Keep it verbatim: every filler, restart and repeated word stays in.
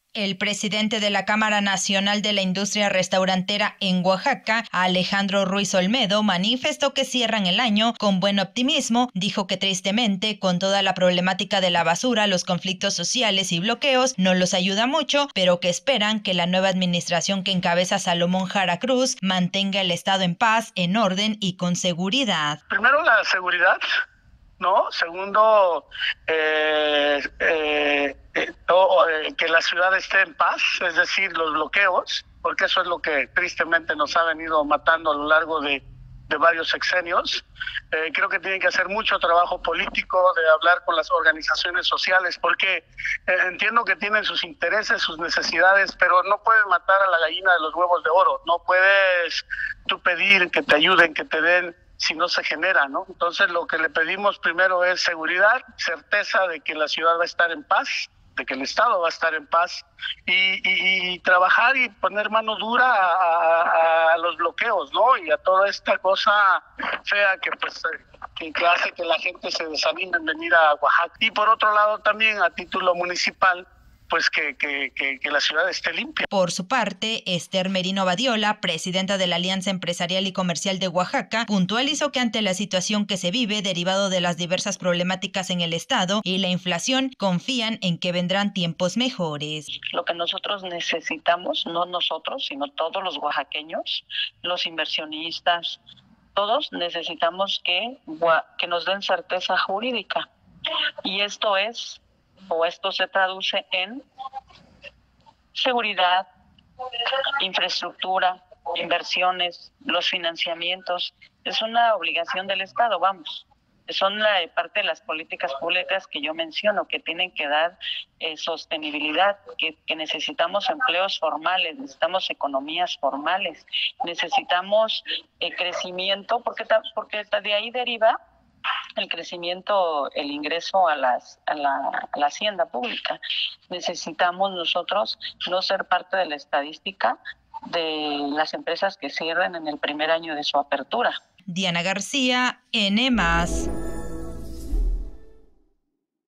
El presidente de la Cámara Nacional de la Industria Restaurantera en Oaxaca, Alejandro Ruiz Olmedo, manifestó que cierran el año con buen optimismo. Dijo que tristemente, con toda la problemática de la basura, los conflictos sociales y bloqueos, no los ayuda mucho, pero que esperan que la nueva administración que encabeza Salomón Jara Cruz mantenga el estado en paz, en orden y con seguridad. Primero, la seguridad, ¿no? Segundo, eh, eh, eh, todo, eh, que la ciudad esté en paz, es decir, los bloqueos, porque eso es lo que tristemente nos ha venido matando a lo largo de, de varios sexenios. Eh, creo que tienen que hacer mucho trabajo político, de hablar con las organizaciones sociales, porque eh, entiendo que tienen sus intereses, sus necesidades, pero no pueden matar a la gallina de los huevos de oro. No puedes tú pedir que te ayuden, que te den, si no se genera, ¿no? Entonces lo que le pedimos primero es seguridad, certeza de que la ciudad va a estar en paz, de que el Estado va a estar en paz y, y, y trabajar y poner mano dura a, a, a los bloqueos, ¿no? Y a toda esta cosa fea que pues que, que hace que la gente se desanime en venir a Oaxaca. Y por otro lado también a título municipal, pues que, que, que, que la ciudad esté limpia. Por su parte, Esther Merino Badiola, presidenta de la Alianza Empresarial y Comercial de Oaxaca, puntualizó que ante la situación que se vive derivado de las diversas problemáticas en el estado y la inflación, confían en que vendrán tiempos mejores. Lo que nosotros necesitamos, no nosotros, sino todos los oaxaqueños, los inversionistas, todos necesitamos que, que nos den certeza jurídica. Y esto es o esto se traduce en seguridad, infraestructura, inversiones, los financiamientos. Es una obligación del Estado, vamos. Son la parte de las políticas públicas que yo menciono, que tienen que dar eh, sostenibilidad, que, que necesitamos empleos formales, necesitamos economías formales, necesitamos eh, crecimiento, porque, porque de ahí deriva el crecimiento, el ingreso a, las, a, la, a la hacienda pública. Necesitamos nosotros no ser parte de la estadística de las empresas que cierran en el primer año de su apertura. Diana García, N más.